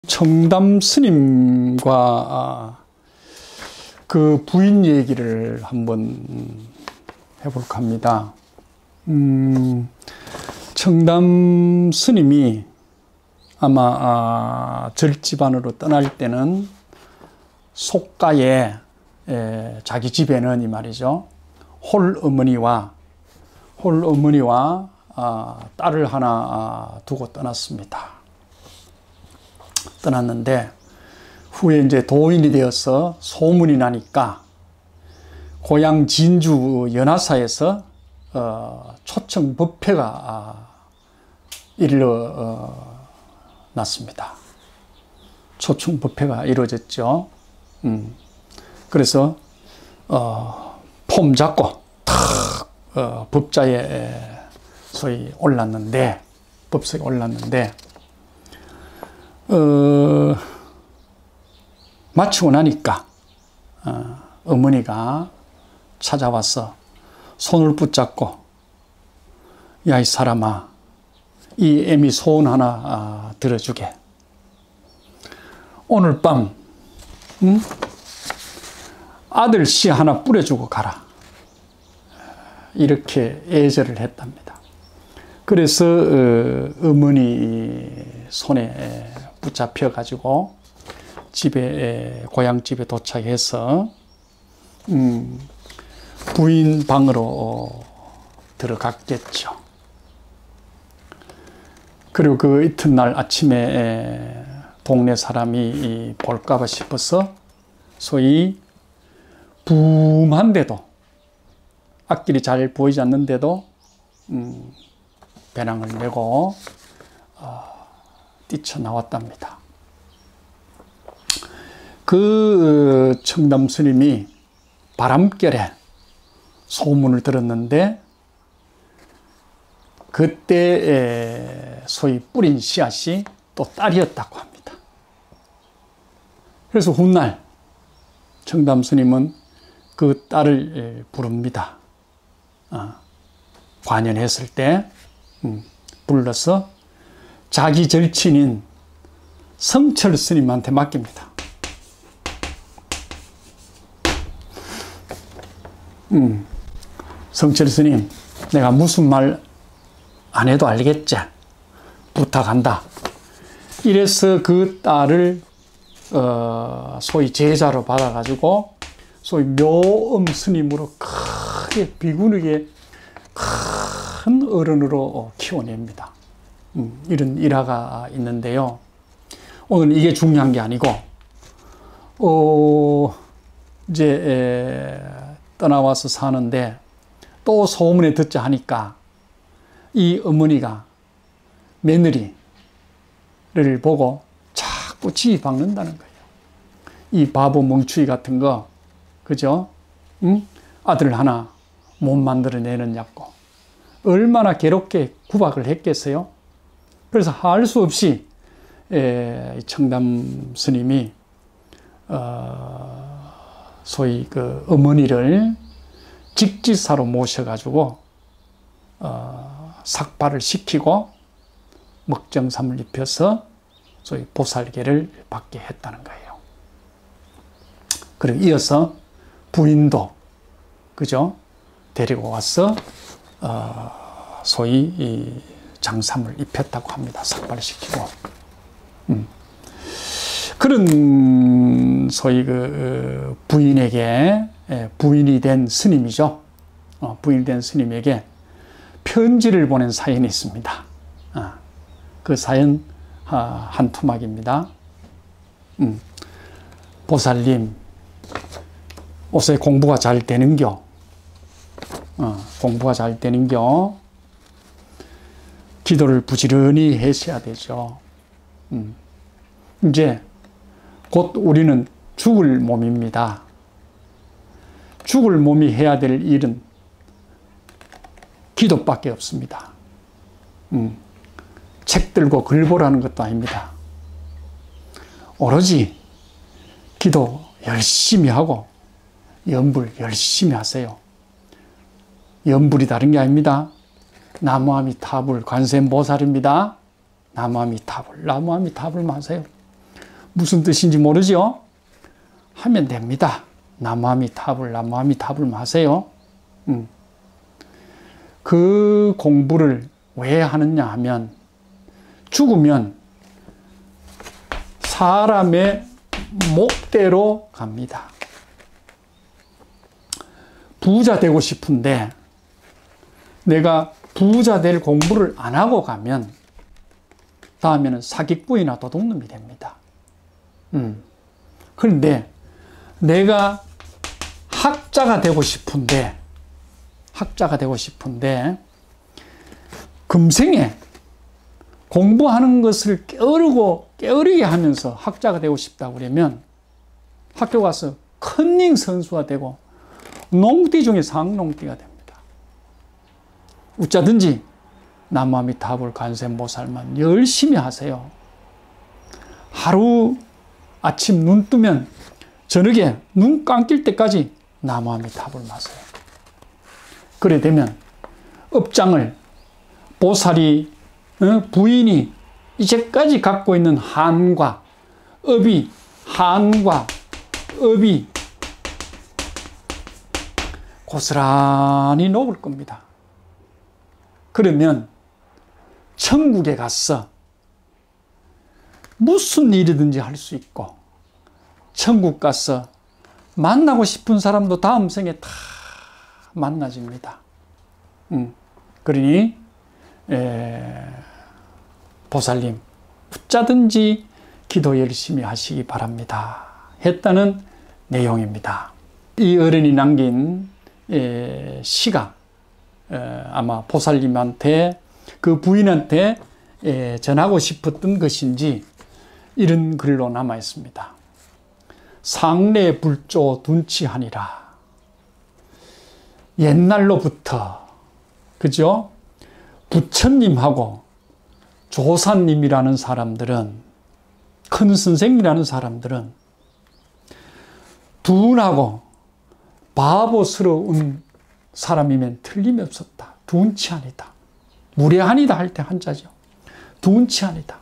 청담 스님과 그 부인 얘기를 한번 해볼까 합니다. 청담 스님이 아마 절집안으로 떠날 때는 속가에 자기 집에는 이 말이죠. 홀어머니와 딸을 하나 두고 떠났습니다. 떠났는데 후에 이제 도인이 되어서 소문이 나니까 고향 진주 연화사에서 초청 법회가 일어났습니다. 초청 법회가 이루어졌죠. 그래서 폼 잡고 탁 법자에 소위 올랐는데, 법석에 올랐는데 마치고 나니까 어머니가 찾아와서 손을 붙잡고, 야, 이 사람아, 이 애미 소원 하나 들어주게. 오늘 밤 아들 씨 하나 뿌려주고 가라. 이렇게 애절을 했답니다. 그래서 어머니 손에 붙잡혀 가지고 집에, 고향 집에 도착해서 부인 방으로 들어갔겠죠. 그리고 그 이튿날 아침에 동네 사람이 볼까봐 싶어서 소위 붐한데도, 앞길이 잘 보이지 않는데도 배낭을 메고 뛰쳐나왔답니다. 그 청담 스님이 바람결에 소문을 들었는데, 그때 소위 뿌린 씨앗이 또 딸이었다고 합니다. 그래서 훗날 청담 스님은 그 딸을 부릅니다. 관연했을 때 불러서 자기 절친인 성철 스님한테 맡깁니다. 성철 스님, 내가 무슨 말 안 해도 알겠지? 부탁한다. 이래서 그 딸을 소위 제자로 받아가지고 소위 묘엄 스님으로 크게 비구니게 큰 어른으로 키워냅니다. 이런 일화가 있는데요. 오늘 이게 중요한 게 아니고, 이제 떠나와서 사는데 또 소문에 듣자 하니까 이 어머니가 며느리를 보고 자꾸 지휘 박는다는 거예요. 이 바보 멍추이 같은 거, 그죠? 아들 하나 못 만들어내느냐고 얼마나 괴롭게 구박을 했겠어요? 그래서 할 수 없이 청담 스님이 소위 그 어머니를 직지사로 모셔가지고 삭발을 시키고 먹정삼을 입혀서 소위 보살계를 받게 했다는 거예요. 그리고 이어서 부인도, 그죠? 데리고 와서 소위 이 장삼을 입혔다고 합니다. 삭발시키고. 그런 소위 그 부인에게, 부인이 된 스님이죠. 부인이 된 스님에게 편지를 보낸 사연이 있습니다. 그 사연 한 토막입니다. 보살님, 요새 공부가 잘 되는겨? 공부가 잘 되는겨? 기도를 부지런히 하셔야 되죠. 이제 곧 우리는 죽을 몸입니다. 죽을 몸이 해야 될 일은 기도밖에 없습니다. 책 들고 글 보라는 것도 아닙니다. 오로지 기도 열심히 하고 염불 열심히 하세요. 염불이 다른 게 아닙니다. 나무아미타불 관세음보살입니다. 나무아미타불, 나무아미타불만 하세요. 무슨 뜻인지 모르죠? 하면 됩니다. 나무아미타불, 나무아미타불 마세요. 그 공부를 왜 하느냐 하면 죽으면 사람의 목대로 갑니다. 부자 되고 싶은데 내가 부자 될 공부를 안 하고 가면 다음에는 사기꾼이나 도둑놈이 됩니다. 그런데 내가 학자가 되고 싶은데 금생에 공부하는 것을 게으르게 하면서 학자가 되고 싶다고 그러면 학교 가서 컨닝 선수가 되고 농띠 중에 상농띠가 됩니다. 어쩌든지 나무아미타불 관세음보살만 열심히 하세요. 하루 아침 눈 뜨면 저녁에 눈 감길 때까지 나무아미타불 마세요. 그래 되면 업장을 보살이 부인이 이제까지 갖고 있는 한과 업이 고스란히 녹을 겁니다. 그러면 천국에 가서 무슨 일이든지 할 수 있고 천국 가서 만나고 싶은 사람도 다음 생에 다 만나집니다. 그러니 보살님 어쩌든지 기도 열심히 하시기 바랍니다 했다는 내용입니다. 이 어른이 남긴 시가 아마 보살님한테 그 부인한테 전하고 싶었던 것인지 이런 글로 남아 있습니다. 상례 불조 둔치하니라. 옛날로부터 그죠? 부처님하고 조사님이라는 사람들은, 큰 선생이라는 사람들은 둔하고 바보스러운 사람이면 틀림이 없었다. 둔치하니다. 무례하니다 할 때 한자죠. 둔치하니다.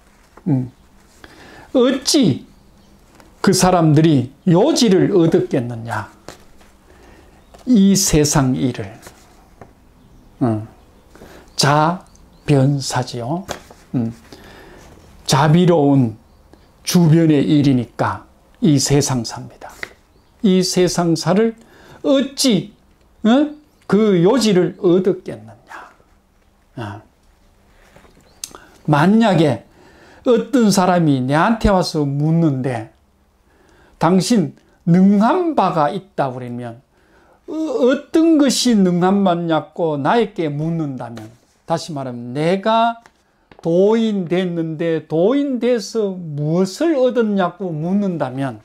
어찌 그 사람들이 요지를 얻었겠느냐. 이 세상 일을. 자변사지요. 자비로운 주변의 일이니까 이 세상사입니다. 이 세상사를 어찌 그 요지를 얻었겠느냐. 만약에 어떤 사람이 내한테 와서 묻는데 당신 능한 바가 있다고 그러면 어떤 것이 능한 바냐고 나에게 묻는다면, 다시 말하면 내가 도인 됐는데 도인 돼서 무엇을 얻었냐고 묻는다면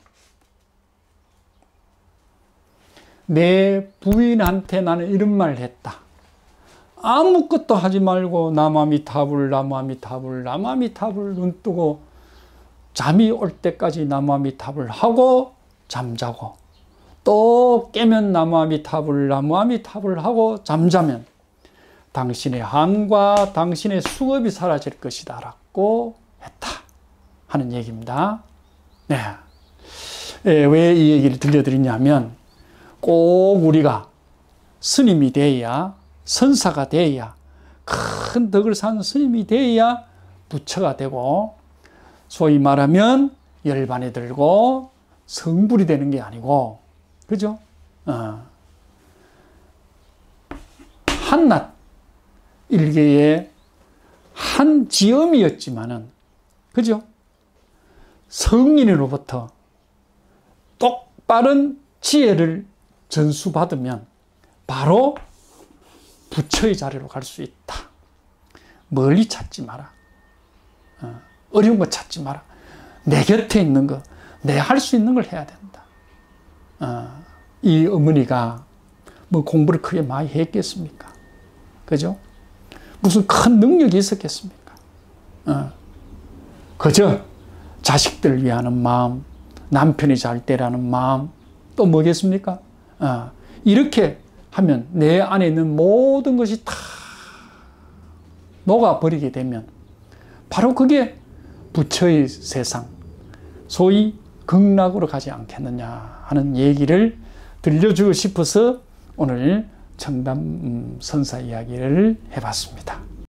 내 부인한테 나는 이런 말을 했다. 아무것도 하지 말고 나무아미타불 나무아미타불 나무아미타불 눈 뜨고 잠이 올 때까지 나무아미타불 하고 잠자고 또 깨면 나무아미타불 나무아미타불 하고 잠자면 당신의 한과 당신의 수업이 사라질 것이다 라고 했다 하는 얘기입니다. 네. 왜 이 얘기를 들려드리냐면 꼭 우리가 스님이 되어야, 선사가 되어야, 큰 덕을 산 스님이 되어야 부처가 되고, 소위 말하면 열반이 들고 성불이 되는 게 아니고, 그죠? 한낱 일개의 한 지엄이었지만은, 그죠? 성인으로부터 똑바른 지혜를 전수받으면 바로 부처의 자리로 갈 수 있다. 멀리 찾지 마라. 어려운 거 찾지 마라. 내 곁에 있는 거, 내 할 수 있는 걸 해야 된다. 이 어머니가 뭐 공부를 크게 많이 했겠습니까? 그죠? 무슨 큰 능력이 있었겠습니까? 그저 자식들을 위하는 마음, 남편이 잘 되라는 마음, 또 뭐겠습니까? 이렇게 하면 내 안에 있는 모든 것이 다 녹아버리게 되면 바로 그게 부처의 세상, 소위 극락으로 가지 않겠느냐 하는 얘기를 들려주고 싶어서 오늘 청담 선사 이야기를 해봤습니다.